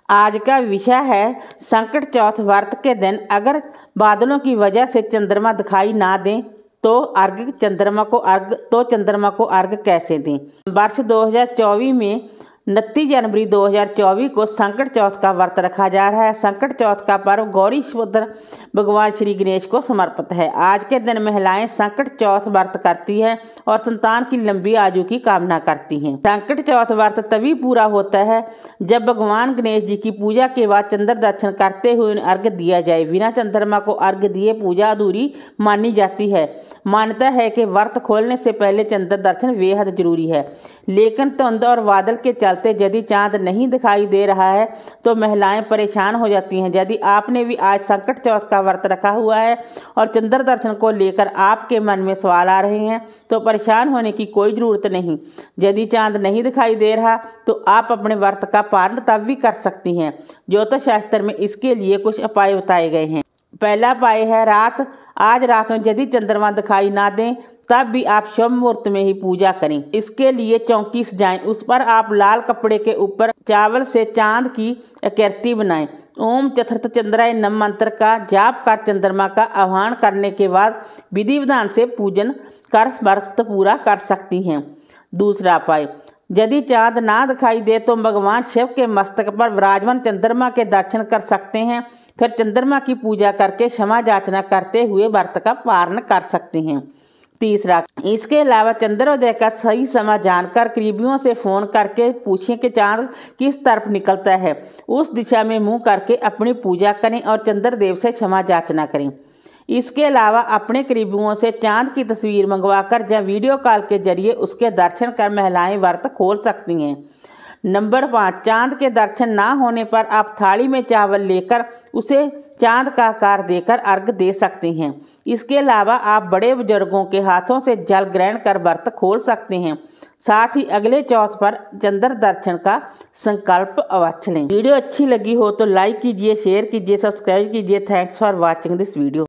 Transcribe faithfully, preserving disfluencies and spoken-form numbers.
आज का विषय है संकट चौथ व्रत के दिन अगर बादलों की वजह से चंद्रमा दिखाई ना दें तो अर्घ चंद्रमा को अर्घ तो चंद्रमा को अर्घ कैसे दें। वर्ष दो हज़ार चौबीस में उनतीस जनवरी दो हज़ार चौबीस को संकट चौथ का व्रत रखा जा रहा है। संकट चौथ का पर्व गौरी पुत्र भगवान श्री गणेश को समर्पित है। आज के दिन महिलाएं संकट चौथ व्रत करती हैं और संतान की लंबी आयु की कामना करती हैं। संकट चौथ व्रत तभी पूरा होता है जब भगवान गणेश जी की पूजा के बाद चंद्र दर्शन करते हुए उन्हें अर्घ दिया जाए। बिना चंद्रमा को अर्घ दिए पूजा अधूरी मानी जाती है। मान्यता है कि व्रत खोलने से पहले चंद्र दर्शन बेहद जरूरी है, लेकिन धुंध और बादल के चलते यदि चांद नहीं दिखाई दे रहा है तो महिलाएं परेशान हो जाती हैं। यदि आपने भी आज संकट चौथ का व्रत रखा हुआ है और चंद्र दर्शन को लेकर आपके मन में सवाल आ रहे हैं तो परेशान होने की कोई ज़रूरत नहीं। यदि चांद नहीं दिखाई दे रहा तो आप अपने व्रत का पालन तब भी कर सकती हैं। ज्योतिष शास्त्र में इसके लिए कुछ उपाय बताए गए हैं। पहला उपाय है रात आज रात में यदि चंद्रमा दिखाई ना दें तब भी आप शुभ मुहूर्त में ही पूजा करें। इसके लिए चौकी सजाएं, उस पर आप लाल कपड़े के ऊपर चावल से चांद की आकृति बनाएं। ओम चतुर्थ चंद्राय नम मंत्र का जाप कर चंद्रमा का आह्वान करने के बाद विधि विधान से पूजन कर व्रत पूरा कर सकती हैं। दूसरा उपाय, यदि चांद ना दिखाई दे तो भगवान शिव के मस्तक पर विराजमान चंद्रमा के दर्शन कर सकते हैं। फिर चंद्रमा की पूजा करके क्षमा याचना करते हुए व्रत का पालन कर सकते हैं। तीसरा, इसके अलावा चंद्रोदय का सही समय जानकर करीबियों से फ़ोन करके पूछें कि चांद किस तरफ निकलता है। उस दिशा में मुंह करके अपनी पूजा करें और चंद्रदेव से क्षमा याचना करें। इसके अलावा अपने करीबियों से चांद की तस्वीर मंगवाकर या वीडियो कॉल के जरिए उसके दर्शन कर महिलाएं व्रत खोल सकती हैं। नंबर पाँच, चांद के दर्शन ना होने पर आप थाली में चावल लेकर उसे चांद का आकार देकर अर्घ दे सकते हैं। इसके अलावा आप बड़े बुजुर्गों के हाथों से जल ग्रहण कर व्रत खोल सकते हैं। साथ ही अगले चौथ पर चंद्र दर्शन का संकल्प अवश्य लें। वीडियो अच्छी लगी हो तो लाइक कीजिए, शेयर कीजिए, सब्सक्राइब कीजिए। Thanks for watching this video.